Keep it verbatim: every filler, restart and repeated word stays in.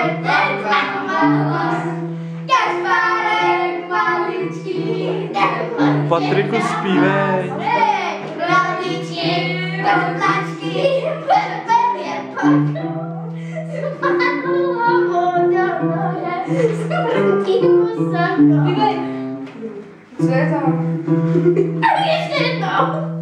Kašpárek maličký, Patriku, zpívej. Rodiči, koutlačky, je pak. Spadla voda moje, smrtí musa. Co je to? Ještě jednou.